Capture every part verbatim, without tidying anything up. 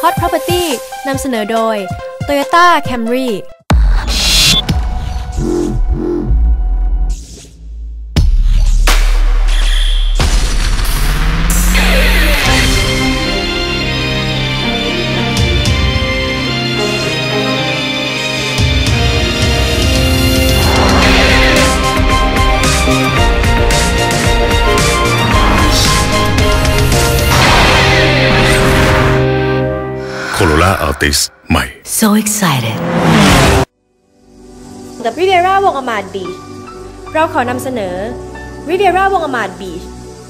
Hot Property นำเสนอโดย Toyota Camry Corolla Altis ใหม่ So excited The Riviera วงอมาดบีชเราขอนำเสนอ Riviera วงอมาดบีช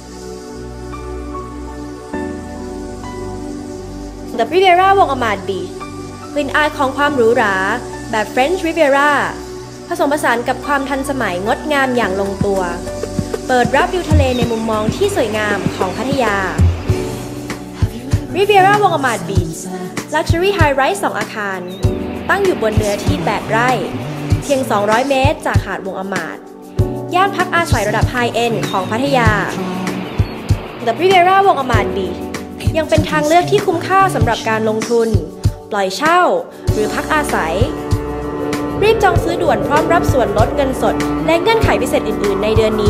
The Riviera วงอมาดบีชกลิ่นอายของความหรูหราแบบ French Riviera ผสมผสานกับความทันสมัยงดงามอย่างลงตัวเปิดรับวิวทะเลในมุมมองที่สวยงามของพัทยา Riviera วงอมาดบีชLuxury High Rise สองอาคารตั้งอยู่บนเนื้อที่แปดไร่เพียงสองร้อยเมตรจากหาดวงอมาดย่านพักอาศัยระดับ High End ของพัทยา The Riviera วงอมาดบีชยังเป็นทางเลือกที่คุ้มค่าสำหรับการลงทุนปล่อยเช่าหรือพักอาศัยรีบจองซื้อด่วนพร้อมรับส่วนลดเงินสดและเงื่อนไขพิเศษอื่นๆในเดือนนี้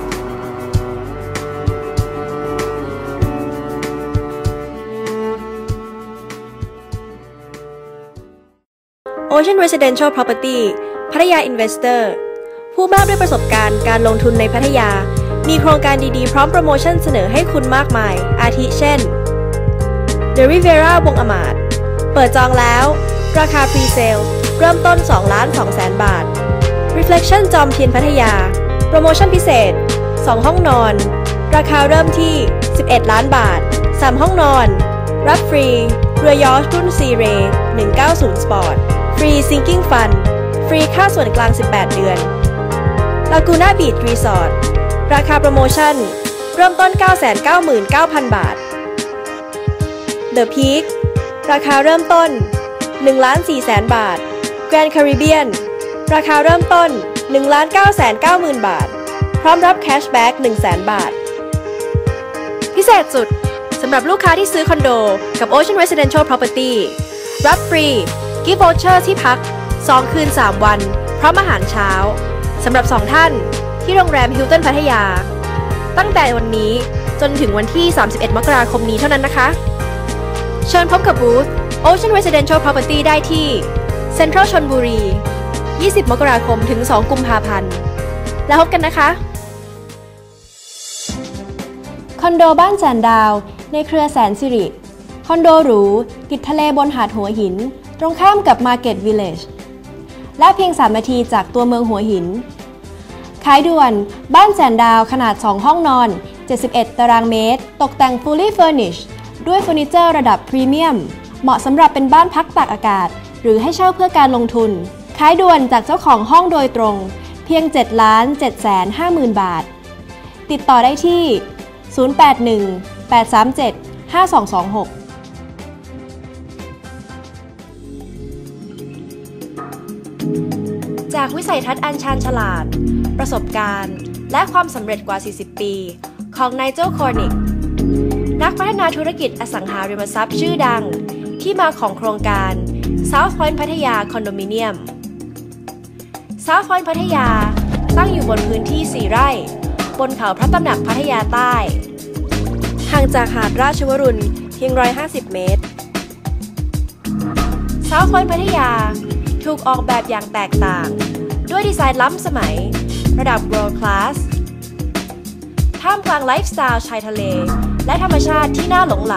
Ocean Residential Property พัทยา Investor ผู้มากด้วยประสบการณ์การลงทุนในพัทยามีโครงการดีๆพร้อมโปรโมชั่นเสนอให้คุณมากมายอาทิเช่น The Riviera วงอมาดเปิดจองแล้วราคา Pre-Sale เริ่มต้น สองล้านสองแสน บาท Reflection จอมเทียนพัทยาโปรโมชั่นพิเศษสองห้องนอนราคาเริ่มที่สิบเอ็ดล้านบาทสามห้องนอนรับฟรีเรือยอชต์รุ่น Sea Ray หนึ่งเก้าศูนย์ Sportฟรี Sinking Fund ฟรีค่าส่วนกลางสิบแปดเดือน Laguna Beach Resort ราคาโปรโมชั่นเริ่มต้น เก้าแสนเก้าหมื่นเก้าพัน บาท The Peak ราคาเริ่มต้น หนึ่งล้านสี่แสน บาท Grand Caribbean ราคาเริ่มต้น หนึ่งล้านเก้าแสนเก้าหมื่น บาทพร้อมรับ Cashback หนึ่งแสน บาทพิเศษสุดสำหรับลูกค้าที่ซื้อคอนโดกับ Ocean Residential Property รับฟรีกิฟต์วอเชอร์ที่พักสองคืนสามวันพร้อมอาหารเช้าสำหรับสองท่านที่โรงแรมฮิลตันพัทยาตั้งแต่วันนี้จนถึงวันที่สามสิบเอ็ดมกราคมนี้เท่านั้นนะคะเชิญพบกับบูธ Ocean Residential Property ได้ที่ Central ชลบุรียี่สิบมกราคมถึงสองกุมภาพันธ์แล้วพบกันนะคะคอนโดบ้านแสนดาวในเครือแสนสิริคอนโดหรูติดทะเลบนหาดหัวหินตรงข้ามกับ Market Village และเพียงสามนาทีจากตัวเมืองหัวหินขายด่วนบ้านแสนดาวขนาดสองห้องนอนเจ็ดสิบเอ็ดตารางเมตรตกแต่ง Fully Furnished ด้วยเฟอร์นิเจอร์ระดับพรีเมียมเหมาะสำหรับเป็นบ้านพักตากอากาศหรือให้เช่าเพื่อการลงทุนขายด่วนจากเจ้าของห้องโดยตรงเพียง เจ็ดล้านเจ็ดแสนห้าหมื่น บาทติดต่อได้ที่ศูนย์ แปด หนึ่ง แปด สาม เจ็ด ห้า สอง สอง หกจากวิสัยทัศน์อันชาญฉลาดประสบการณ์และความสำเร็จกว่าสี่สิบปีของไนเจล คอร์นิกนักพัฒนาธุรกิจอสังหาริมทรัพย์ชื่อดังที่มาของโครงการ South Point พัทยาคอนโดมิเนียม South Point พัทยาตั้งอยู่บนพื้นที่สี่ไร่บนเขาพระตำหนักพัทยาใต้ห่างจากหาดราชวรุณเพียงหนึ่งร้อยห้าสิบเมตร South Point พัทยาถูกออกแบบอย่างแตกต่างด้วยดีไซน์ล้ำสมัยระดับ World Class ท่ามกลางไลฟ์สไตล์ชายทะเลและธรรมชาติที่น่าหลงไหล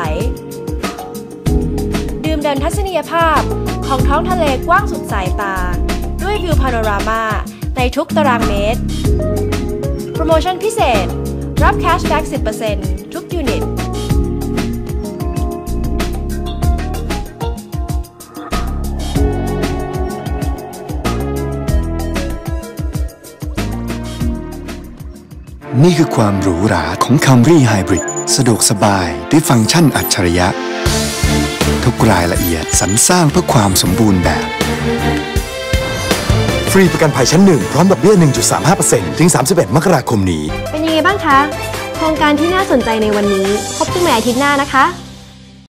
ดื่มด่ำทัศนียภาพของท้องทะเลกว้างสุดสายตาด้วยวิวพาโนรามาในทุกตารางเมตรโปรโมชั่นพิเศษรับ Cashback สิบเปอร์เซ็นต์ ทุกยูนิตนี่คือความหรูหราของ Camry Hybrid สะดวกสบายด้วยฟังก์ชันอัจฉริยะทุกรายละเอียดสรรสร้างเพื่อความสมบูรณ์แบบฟรีประกันภัยชั้นหนึ่งพร้อมดอกเบี้ย หนึ่งจุดสามห้าเปอร์เซ็นต์ ถึงสามสิบเอ็ดมกราคมนี้เป็นยังไงบ้างคะโครงการที่น่าสนใจในวันนี้พบกันใหม่อาทิตย์หน้านะคะ